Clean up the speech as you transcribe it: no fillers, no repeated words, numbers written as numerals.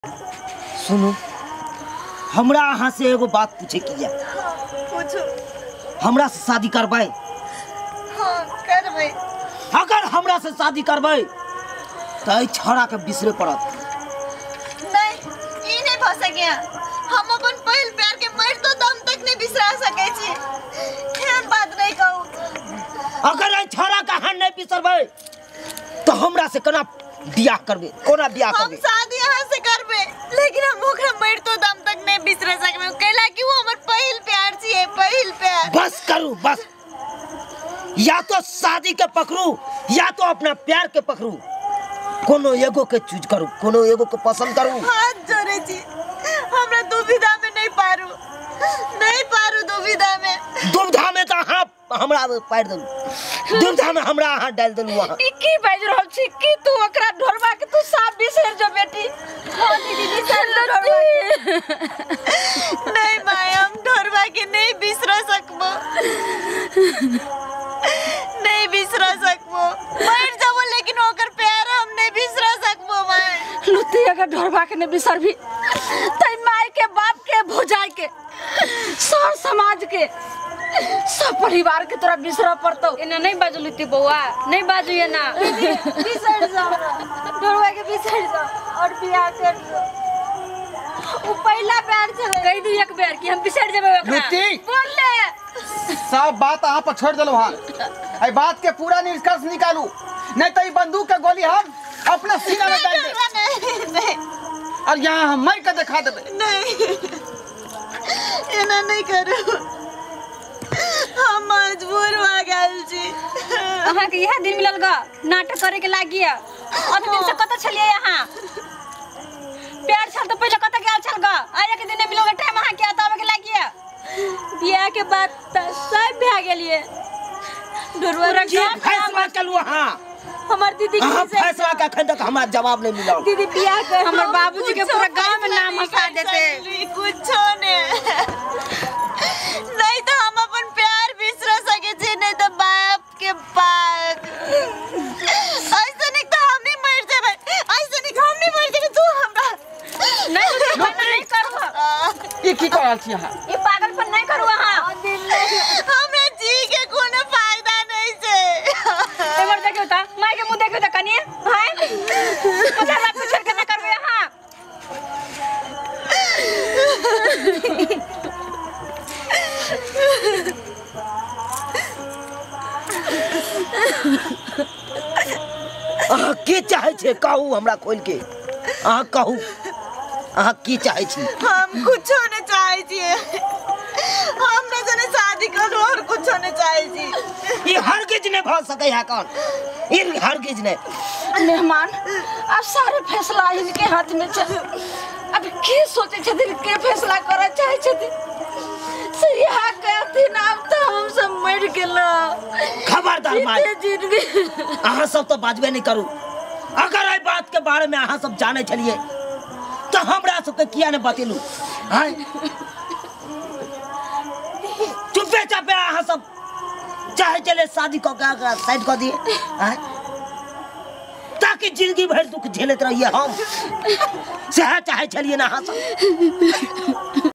सुनो, हमरा अहाँ से एगो बात पूछे की है। पूछो। हमरा से शादी करबै? हाँ करबै। अगर हमरा से शादी करबै तो छोरा के बिसरे पड़त। नहीं, ई नहीं भ सके। हम अपन पहिल प्यार के मरतो दम तक नहीं बिसरा सके छी। एहन बात नहीं कहू। अगर छोरा के अहाँ नहीं बिसरबै तो हमरा से केना बियाह करबे? कोना बियाह करबे? हम शादी यहाँ से करबे, लेकिन हम ओकरा मरतो दम तक नहीं बिसरे सकबे। कैला कि वो हमर पहिल प्यार छिए, पहिल प्यार। बस करू, बस। या तो शादी के पकड़ू या तो अपना प्यार के पकड़ू। कोनो एगो के चूज करू, कोनो एगो के पसंद करू। हाथ जोड़े छी, हमरा दुविधा में नहीं पारू दुविधा में। दुविधा में तो हाँ हमरा पार दलू, दुविधा में हमरा हाथ डाल दलू। वहां की बाज रहल छी कि तू ओकरा ढोरबा के तू साफ बिसर जो बेटी। हां दीदी बिसर ढोरबा के। नहीं माय, हम ढोरबा के नहीं बिसर सकबो। नहीं बिसर सकबो। मर जाबो लेकिन ओकर प्यार हम नहीं बिसर सकबो माय। लुती अगर ढोरबा के नहीं बिसरबी तई माई के बाप के भुजाई के सर समाज के सब परिवार के तोरा बिसरा पड़तो। एना नहीं बाजलुती बउआ, नहीं बाजू ये ना। बिसर जाओ, ढोरबा के बिसर जाओ और बियाह कर लो। वो पहला प्यार छले। कह दू एक बेर कि हम बिसर जेबे ओकरा। लुती, बोल ले। सब बात यहाँ पर छोड़ दलो। हाँ आई बात के पूरा निष्कर्ष निकालू, नहीं तो बंदूक के गोली हम अपना सीना में डाल दे नहीं और यहाँ हम मर के दिखा देबे। नहीं, एना नहीं करू। हम मजबूर हो गेल छी। अहाँ के यह दिन मिलल ग नाटक करे के लागी। अब दिन से कत छलिए यहाँ? प्यार छल तो पहले कत गेल छल ग? आ एक दिन मिलो के टाइम अहाँ के आतावे के लागी। बियाह के बाद त सब भे गेलिए। जी फैसला कलू। हाँ हमार दीदी अहाँ फैसला का अखन तक हमारा जवाब नहीं मिला। दीदी बियाह कर। हमर बाबूजी के पूरा गांव में नाम हंसा देते। कुछो ने नहीं तो हम अपन प्यार बिसर सके छी, नहीं तो बाप के पास। ऐसे नहीं तो हम ही मर जेबे, ऐसे नहीं हम नहीं मर जेबे। तू हमरा नहीं करू। ये की करल छी यहाँ? ई पागलपन नहीं करू अहाँ। हमरा जी के कोनो फायदा नहीं छे। एमर देखियो त माई के मुंह देखियो त कनी हैं पचास लाख कुछ के न करबे अहाँ। अहाँ की चाहे छे कहू हमरा खोल के। अहाँ कहू अहाँ की चाहे छी? हम कुछो नहीं चाहे छी। हम ने जने शादी करू और कुछो नहीं चाहे छी। ये हरगिज नहीं भ सके है कौन? ये हरगिज नहीं। मेहमान अब सारे फैसला इनके हाथ में चल। अब के सोचे छथिन, के फैसला करे चाहे छथिन? सिरिया कहती ना अब तो हम सब मर गेलो। खबरदार माई, जिंदगी अहाँ सब तो बाजबे नहीं करू। अगर आई बात के बारे में अहाँ सब जाने छलिए तो हमरा सबके किया ने बतेलू? हैं चुपे चापे अहाँ सब चाहे चले शादी को क्या साइड कर दिए हैं ताकि जिंदगी भर दुख झेलते रहिए। हम सह चाहे चलिए ना अहाँ सब।